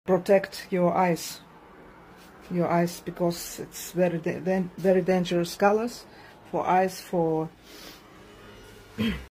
protect your eyes, because it's very dangerous colors for eyes, for